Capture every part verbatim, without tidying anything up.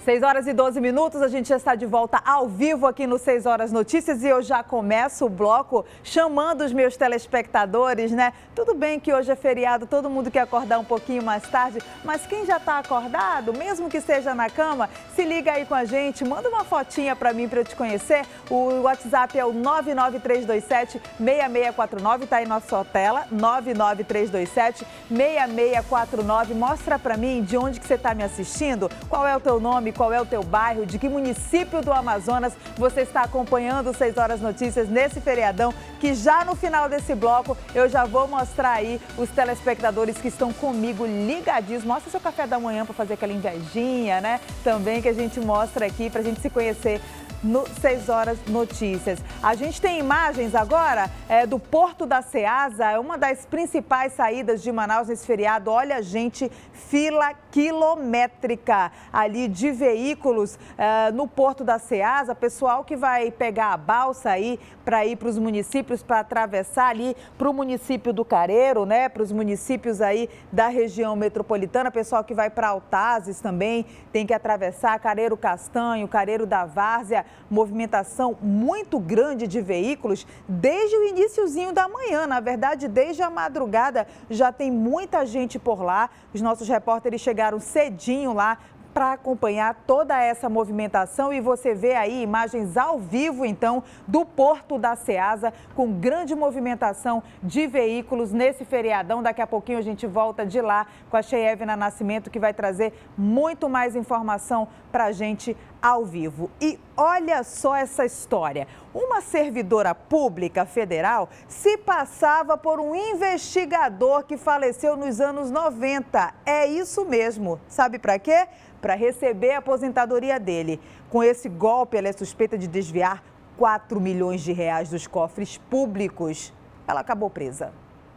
seis horas e doze minutos, a gente já está de volta ao vivo aqui no seis horas Notícias e eu já começo o bloco chamando os meus telespectadores, né? Tudo bem que hoje é feriado, todo mundo quer acordar um pouquinho mais tarde, mas quem já está acordado, mesmo que seja na cama, se liga aí com a gente, manda uma fotinha para mim para eu te conhecer. O WhatsApp é o nove nove três dois sete, seis seis quatro nove, tá aí na sua tela, nove nove três dois sete, seis seis quatro nove. Mostra para mim de onde que você está me assistindo, qual é o teu nome, qual é o teu bairro, de que município do Amazonas você está acompanhando o seis horas Notícias nesse feriadão, que já no final desse bloco eu já vou mostrar aí os telespectadores que estão comigo ligadinhos. Mostra seu café da manhã para fazer aquela invejinha, né? Também que a gente mostra aqui para a gente se conhecer no seis horas Notícias. A gente tem imagens agora é, do Porto da Ceasa, é uma das principais saídas de Manaus nesse feriado. Olha, gente, fila quilométrica ali de veículos é, no Porto da Ceasa. Pessoal que vai pegar a balsa aí para ir para os municípios, para atravessar ali para o município do Careiro, né? Para os municípios aí da região metropolitana. Pessoal que vai para Altazes também tem que atravessar Careiro Castanho, Careiro da Várzea. Movimentação muito grande de veículos desde o iniciozinho da manhã. Na verdade, desde a madrugada já tem muita gente por lá. Os nossos repórteres chegaram cedinho lá para acompanhar toda essa movimentação e você vê aí imagens ao vivo, então, do Porto da Ceasa, com grande movimentação de veículos nesse feriadão. Daqui a pouquinho a gente volta de lá com a Cheyevna Nascimento, que vai trazer muito mais informação para a gente ao vivo. E olha só essa história. Uma servidora pública federal se passava por um investigador que faleceu nos anos noventa. É isso mesmo. Sabe para quê? Para receber a aposentadoria dele. Com esse golpe, ela é suspeita de desviar quatro milhões de reais dos cofres públicos. Ela acabou presa.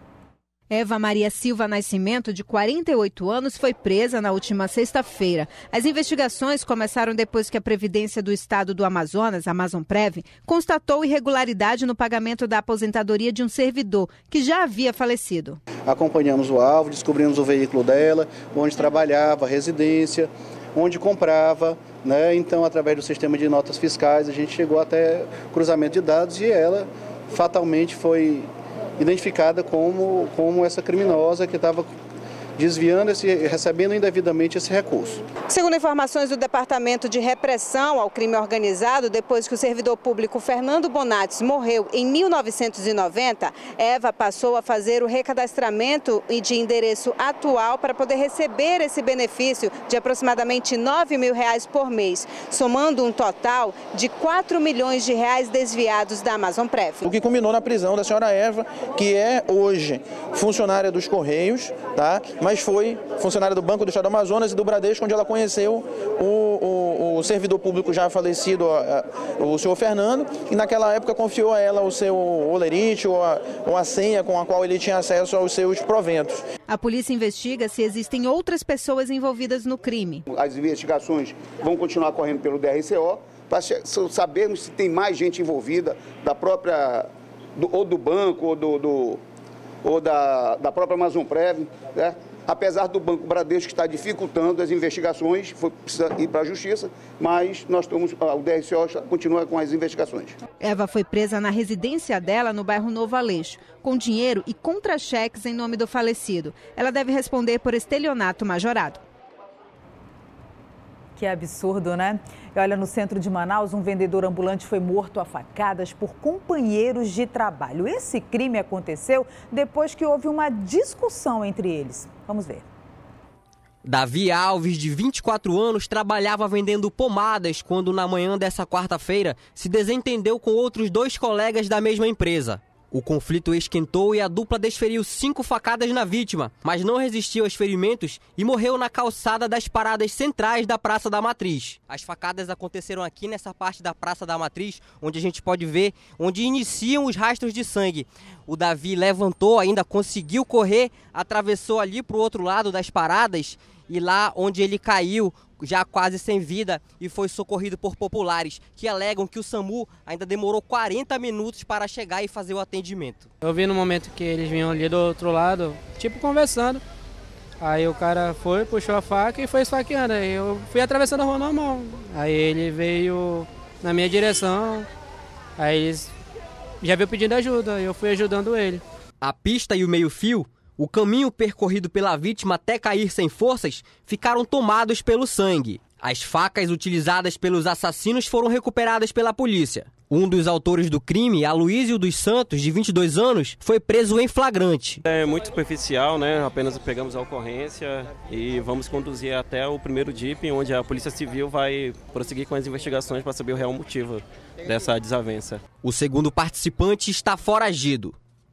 Eva Maria Silva Nascimento, de quarenta e oito anos, foi presa na última sexta-feira. As investigações começaram depois que a Previdência do Estado do Amazonas, a Amazonprev, constatou irregularidade no pagamento da aposentadoria de um servidor que já havia falecido. Acompanhamos o alvo, descobrimos o veículo dela, onde trabalhava, a residência, onde comprava, né? Então, através do sistema de notas fiscais, a gente chegou até cruzamento de dados e ela fatalmente foi identificada como, como essa criminosa que estava desviando, esse, recebendo indevidamente esse recurso. Segundo informações do Departamento de Repressão ao Crime Organizado, depois que o servidor público Fernando Bonates morreu em mil novecentos e noventa, Eva passou a fazer o recadastramento de endereço atual para poder receber esse benefício de aproximadamente nove mil reais por mês, somando um total de quatro milhões de reais desviados da Amazonprev. O que culminou na prisão da senhora Eva, que é hoje funcionária dos Correios, tá? Mas foi funcionária do Banco do Estado do Amazonas e do Bradesco, onde ela conheceu o, o, o servidor público já falecido, o senhor Fernando, e naquela época confiou a ela o seu olerite ou a, ou a senha com a qual ele tinha acesso aos seus proventos. A polícia investiga se existem outras pessoas envolvidas no crime. As investigações vão continuar correndo pelo D R C O, para sabermos se tem mais gente envolvida, da própria, do, ou do banco, ou do... do ou da, da própria Amazonprev, né? Apesar do Banco Bradesco estar dificultando as investigações, foi, precisa ir para a Justiça, mas nós estamos, o D R C O continua com as investigações. Eva foi presa na residência dela no bairro Novo Aleixo, com dinheiro e contra-cheques em nome do falecido. Ela deve responder por estelionato majorado. Que absurdo, né? E olha, no centro de Manaus, um vendedor ambulante foi morto a facadas por companheiros de trabalho. Esse crime aconteceu depois que houve uma discussão entre eles. Vamos ver. Davi Alves, de vinte e quatro anos, trabalhava vendendo pomadas quando, na manhã dessa quarta-feira, se desentendeu com outros dois colegas da mesma empresa. O conflito esquentou e a dupla desferiu cinco facadas na vítima, mas não resistiu aos ferimentos e morreu na calçada das paradas centrais da Praça da Matriz. As facadas aconteceram aqui nessa parte da Praça da Matriz, onde a gente pode ver onde iniciam os rastros de sangue. O Davi levantou, ainda conseguiu correr, atravessou ali para o outro lado das paradas e lá onde ele caiu, já quase sem vida, e foi socorrido por populares que alegam que o SAMU ainda demorou quarenta minutos para chegar e fazer o atendimento. Eu vi no momento que eles vinham ali do outro lado, tipo conversando, Aí o cara foi, puxou a faca e foi esfaqueando. Aí eu fui atravessando a rua normal. Aí ele veio na minha direção, aí eles já veio pedindo ajuda, eu fui ajudando ele. A pista e o meio-fio, o caminho percorrido pela vítima até cair sem forças, ficaram tomados pelo sangue. As facas utilizadas pelos assassinos foram recuperadas pela polícia. Um dos autores do crime, Aloísio dos Santos, de vinte e dois anos, foi preso em flagrante. É muito superficial, né? Apenas pegamos a ocorrência e vamos conduzir até o primeiro D I P, onde a Polícia Civil vai prosseguir com as investigações para saber o real motivo dessa desavença. O segundo participante está foragido.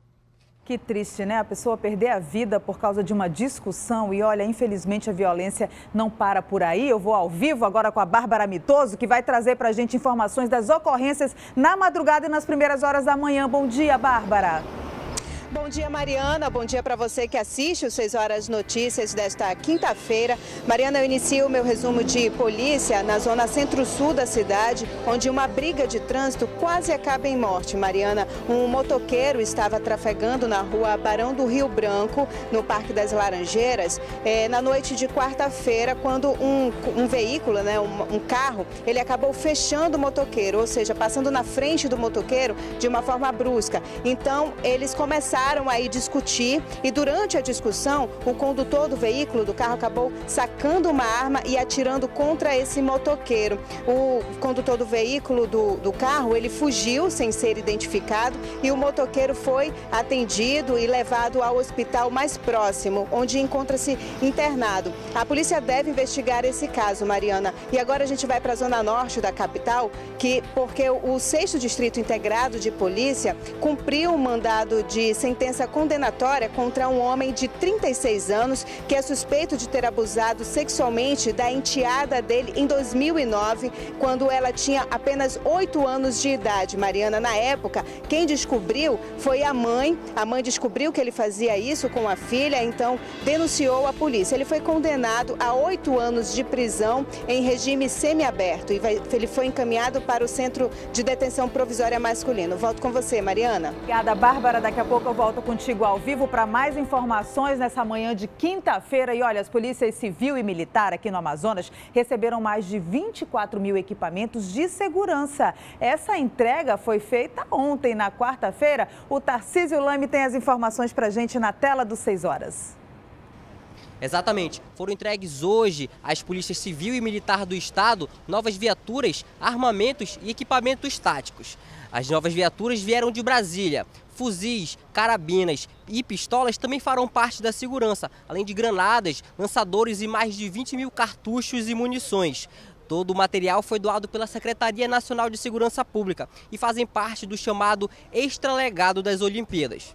Que triste, né? A pessoa perder a vida por causa de uma discussão e, olha, infelizmente a violência não para por aí. Eu vou ao vivo agora com a Bárbara Mitoso, que vai trazer pra gente informações das ocorrências na madrugada e nas primeiras horas da manhã. Bom dia, Bárbara. Bom dia, Mariana. Bom dia para você que assiste os seis horas Notícias desta quinta-feira. Mariana, eu inicio o meu resumo de polícia na zona centro-sul da cidade, onde uma briga de trânsito quase acaba em morte. Mariana, um motoqueiro estava trafegando na rua Barão do Rio Branco, no Parque das Laranjeiras, eh, na noite de quarta-feira, quando um, um veículo, né, um, um carro, ele acabou fechando o motoqueiro, ou seja, passando na frente do motoqueiro de uma forma brusca. Então, eles começaram aí discutir e durante a discussão o condutor do veículo, do carro, acabou sacando uma arma e atirando contra esse motoqueiro. O condutor do veículo, do, do carro, ele fugiu sem ser identificado e o motoqueiro foi atendido e levado ao hospital mais próximo, onde encontra-se internado. A polícia deve investigar esse caso, Mariana. E agora a gente vai para a zona norte da capital, que, porque o sexto Distrito Integrado de Polícia cumpriu um mandado de sentença condenatória contra um homem de trinta e seis anos que é suspeito de ter abusado sexualmente da enteada dele em dois mil e nove, quando ela tinha apenas oito anos de idade. Mariana, na época, quem descobriu foi a mãe. A mãe descobriu que ele fazia isso com a filha, então denunciou a polícia. Ele foi condenado a oito anos de prisão em regime semiaberto e vai, ele foi encaminhado para o Centro de Detenção Provisória Masculino. Volto com você, Mariana. Obrigada, Bárbara. Daqui a pouco eu volto contigo ao vivo para mais informações nessa manhã de quinta-feira. E olha, as polícias civil e militar aqui no Amazonas receberam mais de vinte e quatro mil equipamentos de segurança. Essa entrega foi feita ontem, na quarta-feira. O Tarcísio Lame tem as informações para a gente na tela dos seis horas. Exatamente. Foram entregues hoje às polícias civil e militar do estado novas viaturas, armamentos e equipamentos táticos. As novas viaturas vieram de Brasília. Fuzis, carabinas e pistolas também farão parte da segurança, além de granadas, lançadores e mais de vinte mil cartuchos e munições. Todo o material foi doado pela Secretaria Nacional de Segurança Pública e fazem parte do chamado extralegado das Olimpíadas.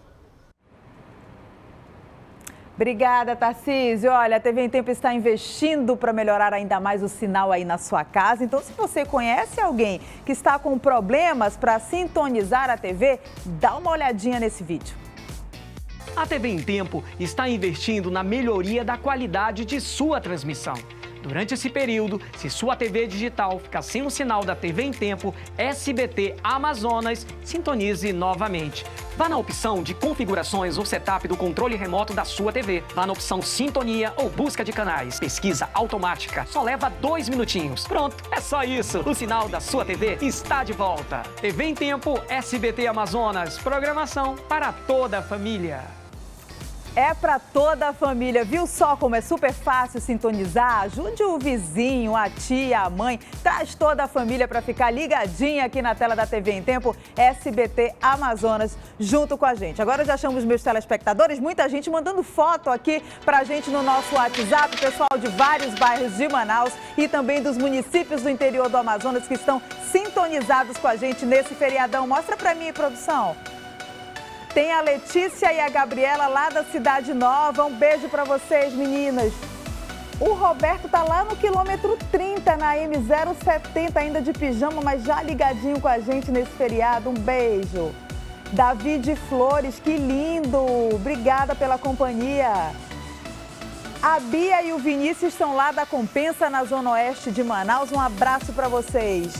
Obrigada, Tarcísio. Olha, a T V em Tempo está investindo para melhorar ainda mais o sinal aí na sua casa. Então, se você conhece alguém que está com problemas para sintonizar a T V, dá uma olhadinha nesse vídeo. A T V em Tempo está investindo na melhoria da qualidade de sua transmissão. Durante esse período, se sua T V digital ficar sem o sinal da T V em Tempo, S B T Amazonas, sintonize novamente. Vá na opção de configurações ou setup do controle remoto da sua T V. Vá na opção sintonia ou busca de canais. Pesquisa automática. Só leva dois minutinhos. Pronto, é só isso. O sinal da sua T V está de volta. T V em Tempo, S B T Amazonas. Programação para toda a família. É para toda a família, viu só como é super fácil sintonizar? Ajude o vizinho, a tia, a mãe, traz toda a família para ficar ligadinha aqui na tela da T V em Tempo, S B T Amazonas, junto com a gente. Agora eu já chamo os meus telespectadores, muita gente mandando foto aqui pra gente no nosso WhatsApp, pessoal de vários bairros de Manaus e também dos municípios do interior do Amazonas que estão sintonizados com a gente nesse feriadão. Mostra pra mim, produção. Tem a Letícia e a Gabriela lá da Cidade Nova. Um beijo para vocês, meninas. O Roberto tá lá no quilômetro trinta, na M zero setenta, ainda de pijama, mas já ligadinho com a gente nesse feriado. Um beijo. Davi de Flores, que lindo. Obrigada pela companhia. A Bia e o Vinícius estão lá da Compensa, na Zona Oeste de Manaus. Um abraço para vocês.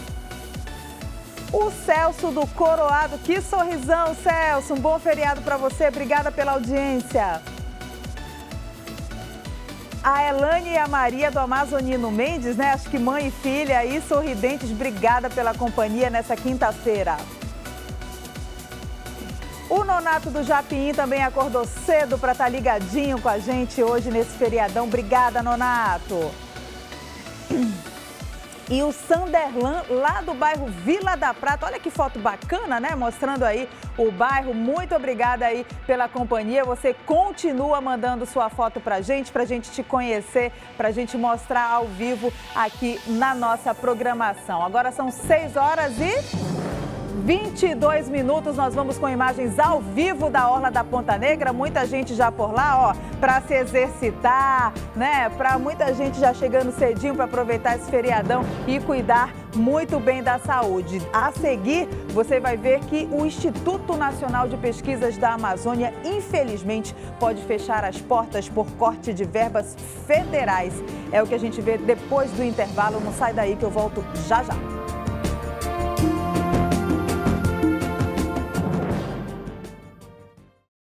O Celso do Coroado, que sorrisão, Celso, um bom feriado para você, obrigada pela audiência. A Elane e a Maria do Amazonino Mendes, né? Acho que mãe e filha aí, sorridentes. Obrigada pela companhia nessa quinta-feira. O Nonato do Japim também acordou cedo para estar ligadinho com a gente hoje nesse feriadão. Obrigada, Nonato. E o Sanderlan, lá do bairro Vila da Prata, olha que foto bacana, né? Mostrando aí o bairro. Muito obrigada aí pela companhia. Você continua mandando sua foto pra gente, pra gente te conhecer, pra gente mostrar ao vivo aqui na nossa programação. Agora são seis horas e vinte e dois minutos, nós vamos com imagens ao vivo da Orla da Ponta Negra. Muita gente já por lá, ó, para se exercitar, né? Para muita gente já chegando cedinho para aproveitar esse feriadão e cuidar muito bem da saúde. A seguir, você vai ver que o Instituto Nacional de Pesquisas da Amazônia, infelizmente, pode fechar as portas por corte de verbas federais. É o que a gente vê depois do intervalo. Não sai daí que eu volto já já.